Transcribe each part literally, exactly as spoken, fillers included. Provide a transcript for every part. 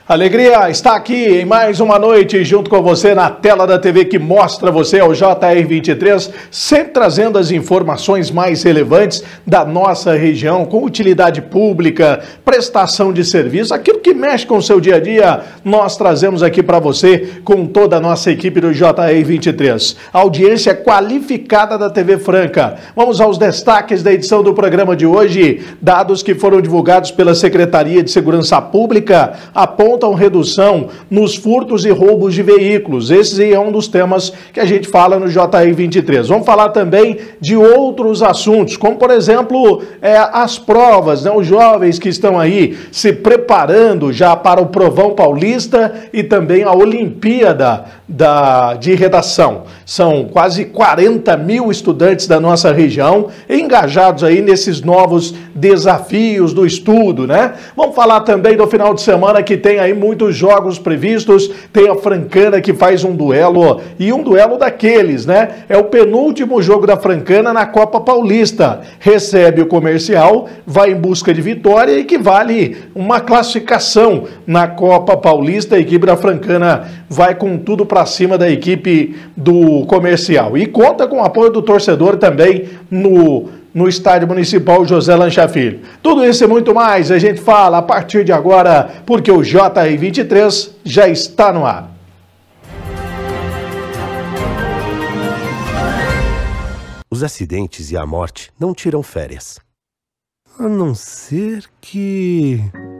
Alegria está aqui em mais uma noite junto com você na tela da T V que mostra você ao J R vinte e três, sempre trazendo as informações mais relevantes da nossa região, com utilidade pública, prestação de serviço, aquilo que mexe com o seu dia a dia, nós trazemos aqui para você com toda a nossa equipe do J R vinte e três. Audiência qualificada da T V Franca. Vamos aos destaques da edição do programa de hoje. Dados que foram divulgados pela Secretaria de Segurança Pública apontam redução nos furtos e roubos de veículos. Esse é um dos temas que a gente fala no J R vinte e três. Vamos falar também de outros assuntos, como por exemplo, é, as provas, né? Os jovens que estão aí se preparando já para o Provão Paulista e também a Olimpíada da, de Redação. São quase quarenta mil estudantes da nossa região engajados aí nesses novos desafios do estudo, né? Vamos falar também do final de semana que tem aí muitos jogos previstos, tem a Francana que faz um duelo, e um duelo daqueles, né? É o penúltimo jogo da Francana na Copa Paulista. Recebe o Comercial, vai em busca de vitória e que vale uma classificação na Copa Paulista. A equipe da Francana vai com tudo para cima da equipe do Comercial. E conta com o apoio do torcedor também no no Estádio Municipal José Lancha Filho. Tudo isso e muito mais a gente fala a partir de agora, porque o J R vinte e três já está no ar. Os acidentes e a morte não tiram férias. A não ser que...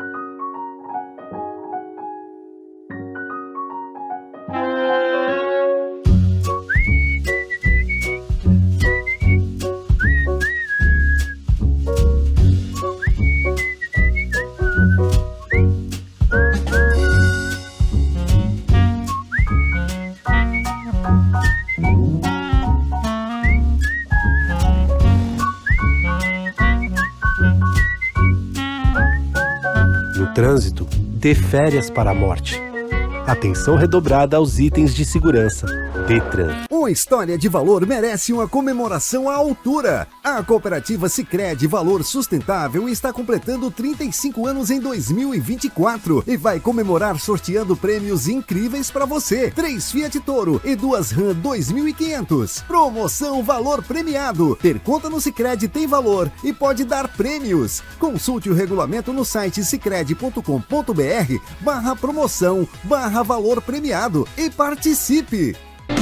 Trânsito, dê férias para a morte. Atenção redobrada aos itens de segurança. Detran. Uma história de valor merece uma comemoração à altura. A cooperativa Sicredi Valor Sustentável está completando trinta e cinco anos em dois mil e vinte e quatro e vai comemorar sorteando prêmios incríveis para você. Três Fiat Toro e duas RAM dois mil e quinhentos. Promoção Valor Premiado. Ter conta no Sicredi tem valor e pode dar prêmios. Consulte o regulamento no site sicredi ponto com ponto br barra promoção barra valor premiado e participe.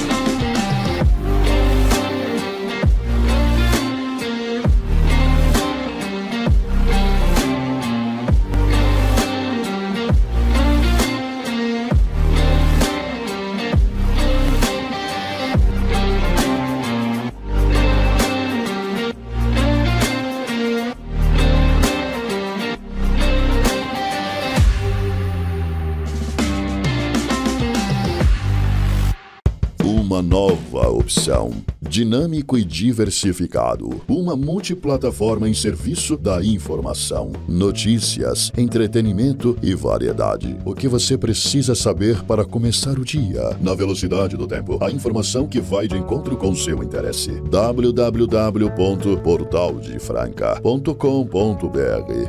Uma nova opção, dinâmico e diversificado, uma multiplataforma em serviço da informação, notícias, entretenimento e variedade. O que você precisa saber para começar o dia, na velocidade do tempo, a informação que vai de encontro com seu interesse. w w w ponto portal de franca ponto com ponto br.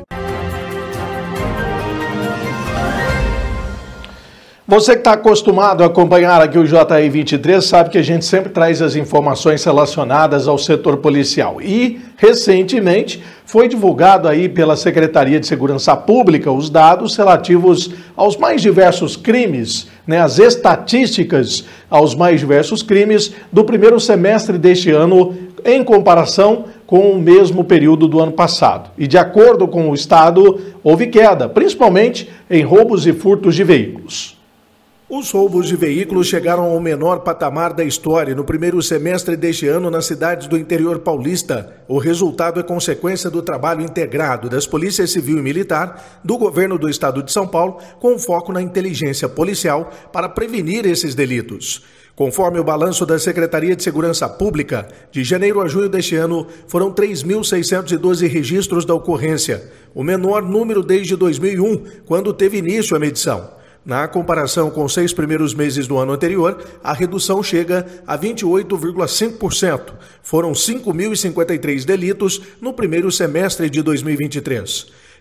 Você que está acostumado a acompanhar aqui o J R vinte e três sabe que a gente sempre traz as informações relacionadas ao setor policial. E, recentemente, foi divulgado aí pela Secretaria de Segurança Pública os dados relativos aos mais diversos crimes, né, as estatísticas aos mais diversos crimes do primeiro semestre deste ano em comparação com o mesmo período do ano passado. E, de acordo com o Estado, houve queda, principalmente em roubos e furtos de veículos. Os roubos de veículos chegaram ao menor patamar da história no primeiro semestre deste ano nas cidades do interior paulista. O resultado é consequência do trabalho integrado das Polícias Civil e Militar, do Governo do Estado de São Paulo, com foco na inteligência policial para prevenir esses delitos. Conforme o balanço da Secretaria de Segurança Pública, de janeiro a junho deste ano, foram três mil seiscentos e doze registros da ocorrência, o menor número desde dois mil e um, quando teve início a medição. Na comparação com os seis primeiros meses do ano anterior, a redução chega a vinte e oito vírgula cinco por cento. Foram cinco mil e cinquenta e três delitos no primeiro semestre de dois mil e vinte e três.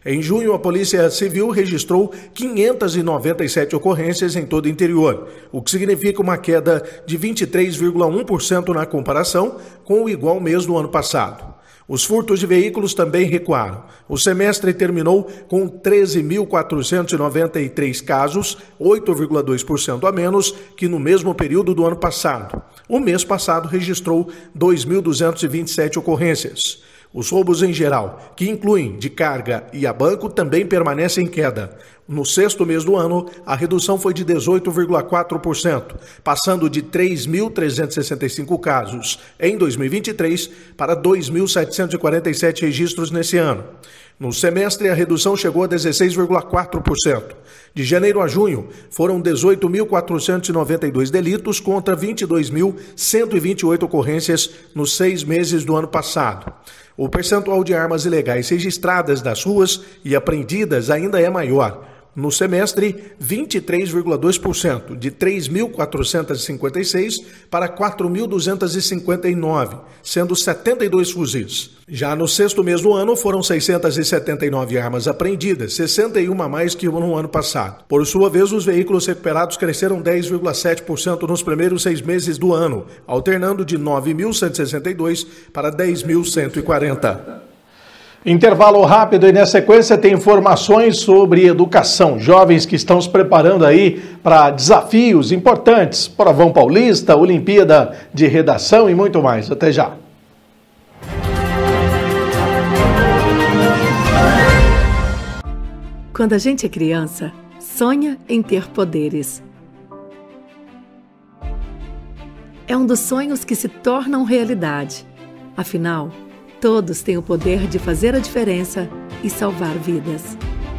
Em junho, a Polícia Civil registrou quinhentas e noventa e sete ocorrências em todo o interior, o que significa uma queda de vinte e três vírgula um por cento na comparação com o igual mês do ano passado. Os furtos de veículos também recuaram. O semestre terminou com treze mil quatrocentos e noventa e três casos, oito vírgula dois por cento a menos que no mesmo período do ano passado. O mês passado registrou dois mil duzentos e vinte e sete ocorrências. Os roubos em geral, que incluem de carga e a banco, também permanecem em queda. No sexto mês do ano, a redução foi de dezoito vírgula quatro por cento, passando de três mil trezentos e sessenta e cinco casos em dois mil e vinte e três para dois mil setecentos e quarenta e sete registros nesse ano. No semestre, a redução chegou a dezesseis vírgula quatro por cento. De janeiro a junho, foram dezoito mil quatrocentos e noventa e dois delitos contra vinte e dois mil cento e vinte e oito ocorrências nos seis meses do ano passado. O percentual de armas ilegais registradas das ruas e apreendidas ainda é maior. No semestre, vinte e três vírgula dois por cento, de três mil quatrocentos e cinquenta e seis para quatro mil duzentos e cinquenta e nove, sendo setenta e dois fuzis. Já no sexto mês do ano, foram seiscentas e setenta e nove armas apreendidas, sessenta e uma a mais que no ano passado. Por sua vez, os veículos recuperados cresceram dez vírgula sete por cento nos primeiros seis meses do ano, alternando de nove mil cento e sessenta e dois para dez mil cento e quarenta. Intervalo rápido e na sequência tem informações sobre educação. Jovens que estão se preparando aí para desafios importantes, Provão Paulista, Olimpíada de Redação e muito mais. Até já. Quando a gente é criança, sonha em ter poderes. É um dos sonhos que se tornam realidade. Afinal, todos têm o poder de fazer a diferença e salvar vidas.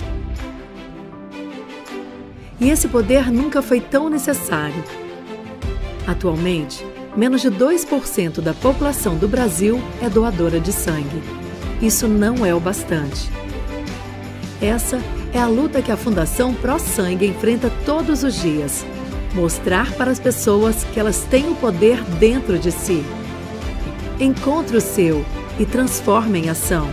E esse poder nunca foi tão necessário. Atualmente, menos de dois por cento da população do Brasil é doadora de sangue. Isso não é o bastante. Essa é a luta que a Fundação Pro Sangue enfrenta todos os dias. Mostrar para as pessoas que elas têm o poder dentro de si. Encontre o seu e transforme em ação.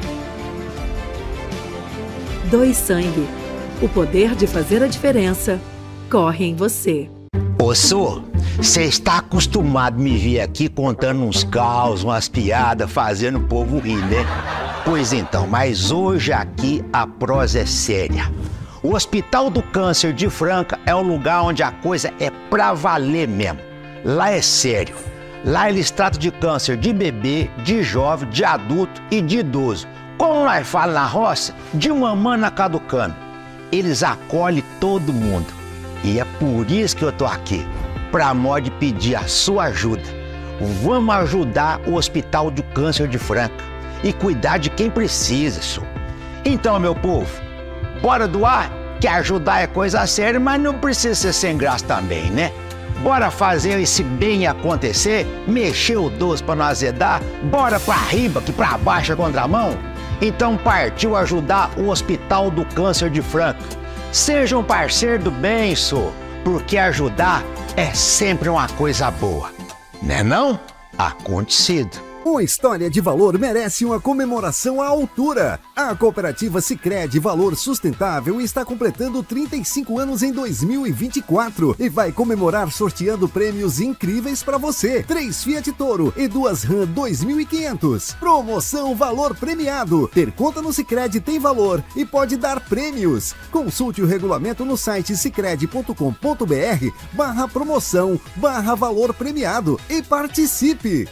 Doe sangue. O poder de fazer a diferença corre em você. Ô, Sô, você está acostumado a me ver aqui contando uns caos, umas piadas, fazendo o povo rir, né? Pois então, mas hoje aqui a prosa é séria. O Hospital do Câncer de Franca é um lugar onde a coisa é pra valer mesmo. Lá é sério. Lá eles tratam de câncer de bebê, de jovem, de adulto e de idoso. Como nós falamos na roça, de mamana caducando. Eles acolhem todo mundo. E é por isso que eu tô aqui, pra modo de pedir a sua ajuda. Vamos ajudar o Hospital do Câncer de Franca e cuidar de quem precisa, senhor. Então, meu povo, bora doar, que ajudar é coisa séria, mas não precisa ser sem graça também, né? Bora fazer esse bem acontecer, mexer o doce para não azedar, bora pra riba que pra baixo é contramão. Então partiu ajudar o Hospital do Câncer de Franca. Seja um parceiro do bem, sô, porque ajudar é sempre uma coisa boa. Né não? Acontecido. Uma história de valor merece uma comemoração à altura. A cooperativa Sicredi Valor Sustentável está completando trinta e cinco anos em dois mil e vinte e quatro e vai comemorar sorteando prêmios incríveis para você. Três Fiat Toro e duas RAM dois mil e quinhentos. Promoção Valor Premiado. Ter conta no Sicredi tem valor e pode dar prêmios. Consulte o regulamento no site sicredi ponto com ponto br barra promoção barra valor premiado e participe.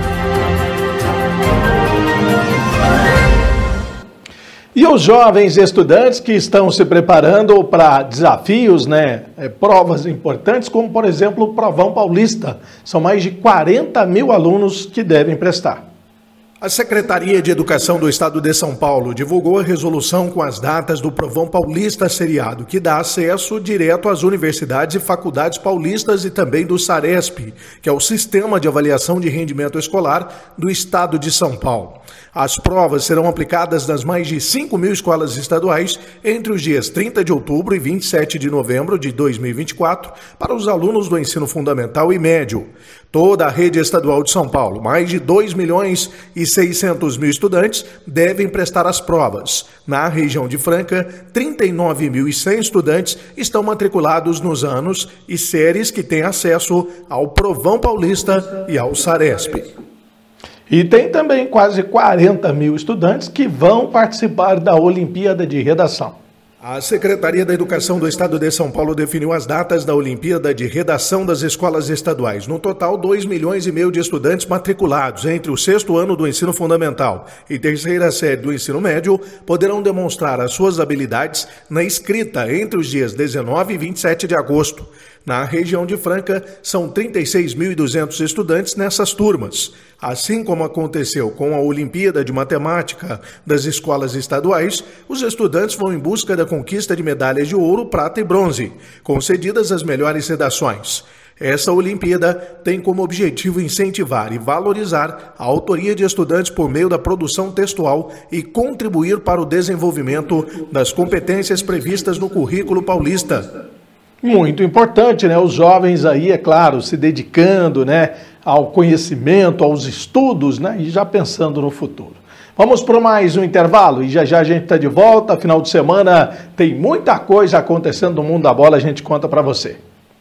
E os jovens estudantes que estão se preparando para desafios, né, provas importantes, como por exemplo o Provão Paulista. São mais de quarenta mil alunos que devem prestar. A Secretaria de Educação do Estado de São Paulo divulgou a resolução com as datas do Provão Paulista seriado, que dá acesso direto às universidades e faculdades paulistas e também do SARESP, que é o Sistema de Avaliação de Rendimento Escolar do Estado de São Paulo. As provas serão aplicadas nas mais de cinco mil escolas estaduais entre os dias trinta de outubro e vinte e sete de novembro de dois mil e vinte e quatro para os alunos do ensino fundamental e médio. Toda a rede estadual de São Paulo, mais de dois milhões e seiscentos mil estudantes, devem prestar as provas. Na região de Franca, trinta e nove mil e cem estudantes estão matriculados nos anos e séries que têm acesso ao Provão Paulista e ao Saresp. E tem também quase quarenta mil estudantes que vão participar da Olimpíada de Redação. A Secretaria da Educação do Estado de São Paulo definiu as datas da Olimpíada de Redação das escolas estaduais. No total, dois milhões e meio de estudantes matriculados entre o sexto ano do ensino fundamental e terceira série do ensino médio poderão demonstrar as suas habilidades na escrita entre os dias dezenove e vinte e sete de agosto. Na região de Franca, são trinta e seis mil e duzentos estudantes nessas turmas. Assim como aconteceu com a Olimpíada de Matemática das escolas estaduais, os estudantes vão em busca da conquista de medalhas de ouro, prata e bronze, concedidas às melhores redações. Essa Olimpíada tem como objetivo incentivar e valorizar a autoria de estudantes por meio da produção textual e contribuir para o desenvolvimento das competências previstas no currículo paulista. Muito importante, né? Os jovens aí, é claro, se dedicando, né, ao conhecimento, aos estudos, né, e já pensando no futuro. Vamos para mais um intervalo e já já a gente está de volta. Final de semana tem muita coisa acontecendo no mundo da bola, a gente conta para você.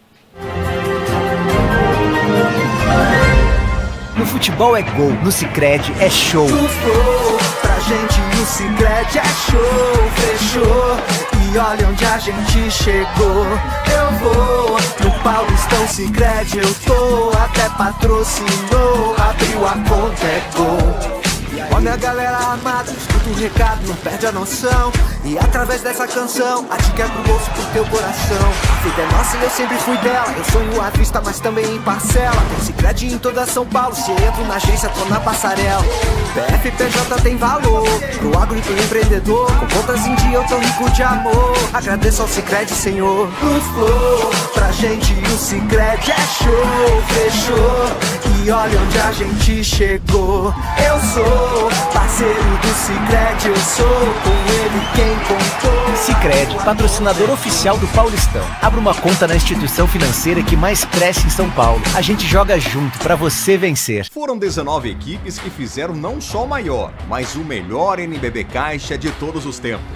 No futebol é gol, no Sicredi é show. Gol, pra gente no Sicredi é show, fechou. E olha onde a gente chegou. Eu vou no Paulistão Sicredi, eu tô. Até patrocinou, abriu a conta, é gol. Olha a galera amada, escuta o recado, não perde a noção. E através dessa canção, a dica é pro bolso, pro teu coração. A vida é nossa e eu sempre fui dela. Eu sonho à vista, mas também em parcela. Tem Sicredi em toda São Paulo, se entro na agência, tô na passarela. P F P J tem valor, pro agro e pro empreendedor. Com contas em dia eu tô rico de amor. Agradeço ao Sicredi, Senhor. No flow, pra gente o Sicredi é show, fechou. E olha onde a gente chegou. Eu sou parceiro do Sicredi, eu sou com ele quem contou. Sicredi, patrocinador oficial do Paulistão. Abra uma conta na instituição financeira que mais cresce em São Paulo. A gente joga junto pra você vencer. Foram dezenove equipes que fizeram não só o maior, mas o melhor N B B Caixa de todos os tempos.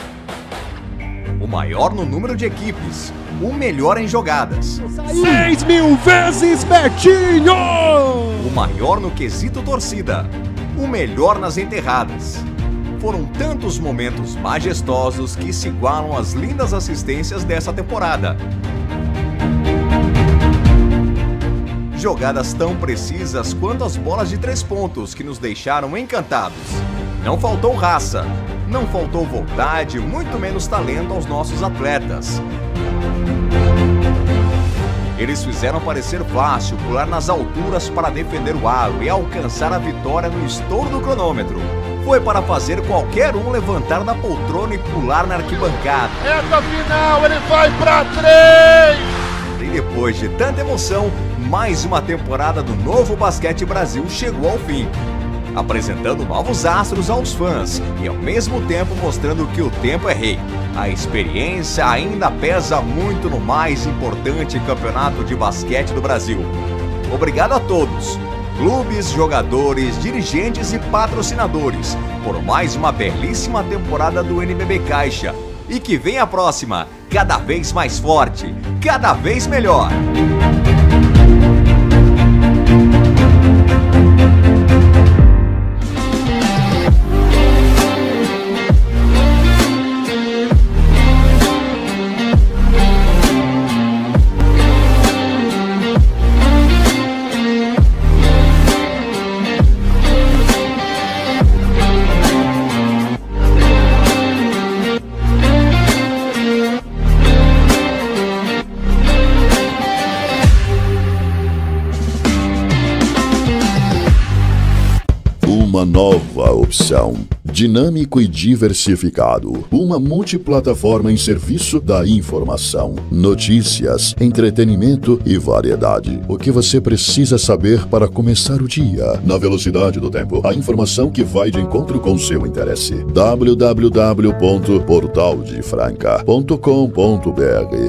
O maior no número de equipes, o melhor em jogadas. Seis mil vezes Betinho! O maior no quesito torcida, o melhor nas enterradas. Foram tantos momentos majestosos que se igualam às lindas assistências dessa temporada. Jogadas tão precisas quanto as bolas de três pontos que nos deixaram encantados. Não faltou raça, não faltou vontade, muito menos talento aos nossos atletas. Eles fizeram parecer fácil pular nas alturas para defender o aro e alcançar a vitória no estouro do cronômetro. Foi para fazer qualquer um levantar da poltrona e pular na arquibancada. Reta final, ele vai para três! E depois de tanta emoção, mais uma temporada do Novo Basquete Brasil chegou ao fim, apresentando novos astros aos fãs e ao mesmo tempo mostrando que o tempo é rei. A experiência ainda pesa muito no mais importante campeonato de basquete do Brasil. Obrigado a todos, clubes, jogadores, dirigentes e patrocinadores, por mais uma belíssima temporada do N B B Caixa. E que vem a próxima, cada vez mais forte, cada vez melhor. uma nova opção. Dinâmico e diversificado. Uma multiplataforma em serviço da informação, notícias, entretenimento e variedade. O que você precisa saber para começar o dia. Na velocidade do tempo. A informação que vai de encontro com seu interesse. w w w ponto portal de franca ponto com ponto b r.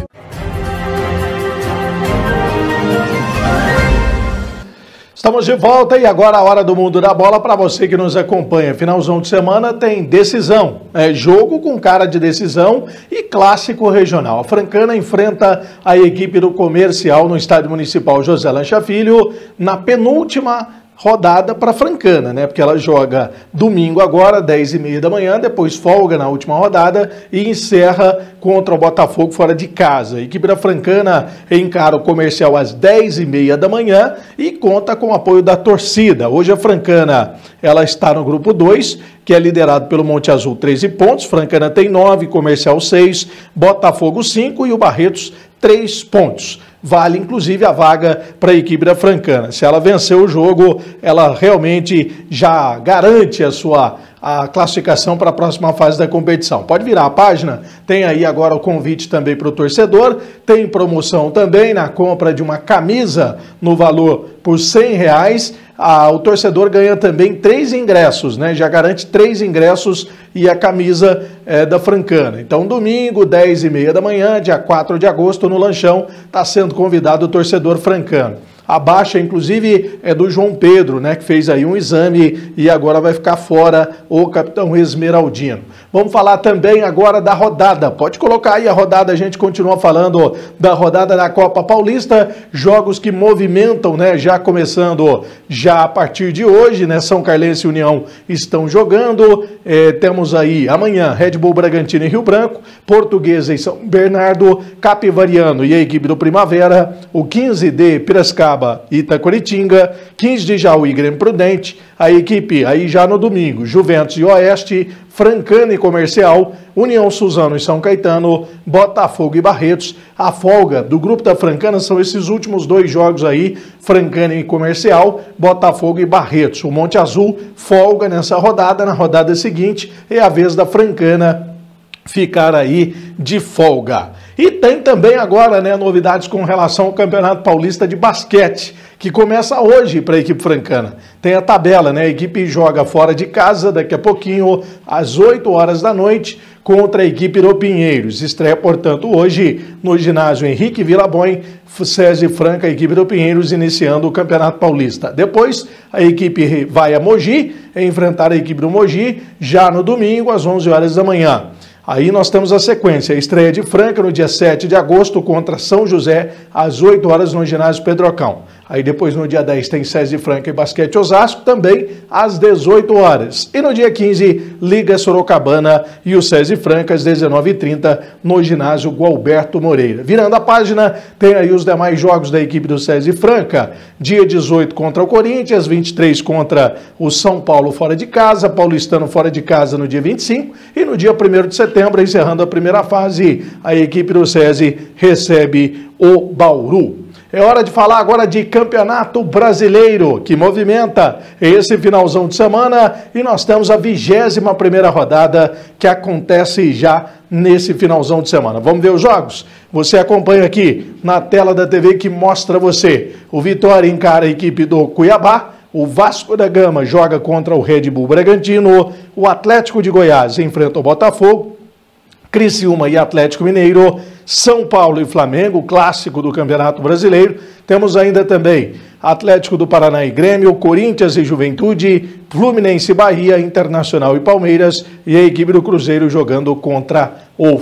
Estamos de volta e agora a hora do Mundo da Bola para você que nos acompanha. Finalzão de semana tem decisão, é jogo com cara de decisão e clássico regional. A Francana enfrenta a equipe do Comercial no Estádio Municipal José Lancha Filho na penúltima rodada para Francana, né? Porque ela joga domingo agora, dez e meia da manhã, depois folga na última rodada e encerra contra o Botafogo fora de casa. A equipe da Francana encara o Comercial às dez e meia da manhã e conta com o apoio da torcida. Hoje a Francana, ela está no grupo dois, que é liderado pelo Monte Azul, treze pontos, Francana tem nove, Comercial seis, Botafogo cinco e o Barretos três pontos. Vale, inclusive, a vaga para a equipe da Francana. Se ela vencer o jogo, ela realmente já garante a sua a classificação para a próxima fase da competição. Pode virar a página, tem aí agora o convite também para o torcedor, tem promoção também na compra de uma camisa no valor por cem reais. Ah, o torcedor ganha também três ingressos, né? Já garante três ingressos e a camisa é, da Francana. Então, domingo, dez e meia da manhã, dia quatro de agosto, no Lanchão, está sendo convidado o torcedor francano. A baixa, inclusive, é do João Pedro, né, que fez aí um exame e agora vai ficar fora o capitão Esmeraldino. Vamos falar também agora da rodada. Pode colocar aí a rodada, a gente continua falando da rodada da Copa Paulista, jogos que movimentam, né, já começando já a partir de hoje, né, São Carlense e União estão jogando, é, temos aí amanhã Red Bull Bragantino e Rio Branco, Portuguesa e São Bernardo, Capivariano e a equipe do Primavera, o quinze de Piracicaba e Itacoritinga, quinze de Jaú e Grêmio Prudente, a equipe aí já no domingo, Juventus e Oeste, Francana e Comercial, União Suzano e São Caetano, Botafogo e Barretos. A folga do grupo da Francana são esses últimos dois jogos aí, Francana e Comercial, Botafogo e Barretos. O Monte Azul folga nessa rodada, na rodada seguinte é a vez da Francana ficar aí de folga. E tem também agora, né, novidades com relação ao Campeonato Paulista de Basquete, que começa hoje para a equipe francana. Tem a tabela, né? A equipe joga fora de casa daqui a pouquinho, às oito horas da noite, contra a equipe do Pinheiros. Estreia, portanto, hoje no ginásio Henrique Villaboin, SESI Franca, a equipe do Pinheiros, iniciando o Campeonato Paulista. Depois, a equipe vai a Mogi, enfrentar a equipe do Mogi, já no domingo, às onze horas da manhã. Aí nós temos a sequência, a estreia de Franca no dia sete de agosto contra São José, às oito horas no ginásio Pedrocão. Aí depois no dia dez tem SESI Franca e Basquete Osasco, também às dezoito horas. E no dia quinze, Liga Sorocabana e o SESI Franca, às dezenove e trinta, no ginásio Gualberto Moreira. Virando a página, tem aí os demais jogos da equipe do SESI Franca. Dia dezoito contra o Corinthians, vinte e três contra o São Paulo fora de casa, Paulistano fora de casa no dia vinte e cinco, e no dia primeiro de setembro, encerrando a primeira fase, a equipe do SESI recebe o Bauru. É hora de falar agora de Campeonato Brasileiro, que movimenta esse finalzão de semana, e nós temos a vigésima primeira rodada que acontece já nesse finalzão de semana. Vamos ver os jogos? Você acompanha aqui na tela da T V que mostra você. O Vitória encara a equipe do Cuiabá, o Vasco da Gama joga contra o Red Bull Bragantino, o Atlético de Goiás enfrenta o Botafogo, Criciúma e Atlético Mineiro, São Paulo e Flamengo, clássico do Campeonato Brasileiro. Temos ainda também Atlético do Paraná e Grêmio, Corinthians e Juventude, Fluminense e Bahia, Internacional e Palmeiras, e a equipe do Cruzeiro jogando contra o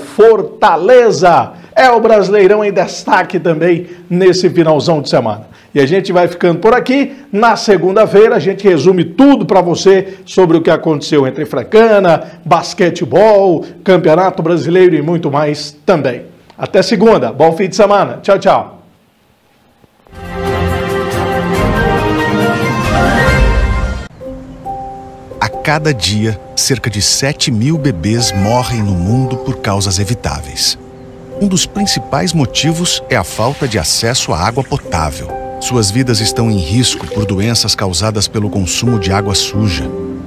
Fortaleza. É o Brasileirão em destaque também nesse finalzão de semana. E a gente vai ficando por aqui. Na segunda-feira a gente resume tudo para você sobre o que aconteceu entre Francana, basquetebol, Campeonato Brasileiro e muito mais também. Até segunda. Bom fim de semana. Tchau, tchau. A cada dia, cerca de sete mil bebês morrem no mundo por causas evitáveis. Um dos principais motivos é a falta de acesso à água potável. Suas vidas estão em risco por doenças causadas pelo consumo de água suja.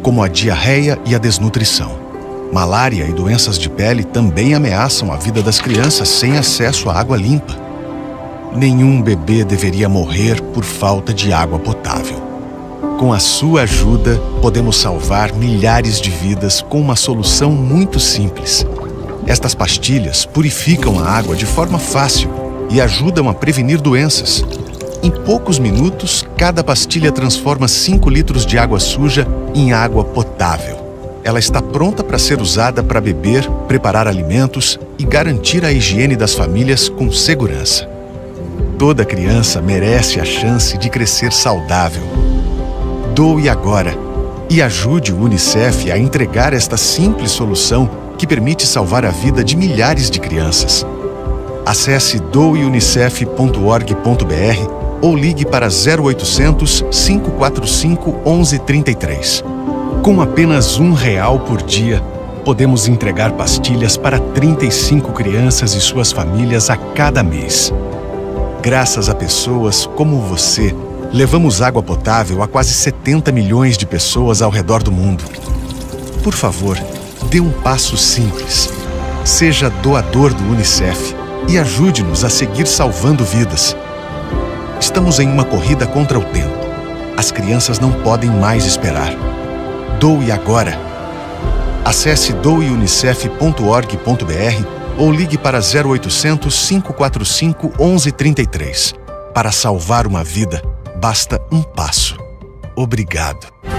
como a diarreia e a desnutrição. Malária e doenças de pele também ameaçam a vida das crianças sem acesso à água limpa. Nenhum bebê deveria morrer por falta de água potável. Com a sua ajuda, podemos salvar milhares de vidas com uma solução muito simples. Estas pastilhas purificam a água de forma fácil e ajudam a prevenir doenças. Em poucos minutos, cada pastilha transforma cinco litros de água suja em água potável. Ela está pronta para ser usada para beber, preparar alimentos e garantir a higiene das famílias com segurança. Toda criança merece a chance de crescer saudável. Doe agora e ajude o UNICEF a entregar esta simples solução que permite salvar a vida de milhares de crianças. Acesse doe unicef ponto org ponto br ou ligue para zero oitocentos, cinco quatro cinco, onze trinta e três. Com apenas um real por dia, podemos entregar pastilhas para trinta e cinco crianças e suas famílias a cada mês. Graças a pessoas como você, levamos água potável a quase setenta milhões de pessoas ao redor do mundo. Por favor, dê um passo simples. Seja doador do UNICEF e ajude-nos a seguir salvando vidas. Estamos em uma corrida contra o tempo. As crianças não podem mais esperar. Doe agora. Acesse doe unicef ponto org ponto br ou ligue para zero oitocentos, cinco quatro cinco, onze trinta e três. Para salvar uma vida, basta um passo. Obrigado.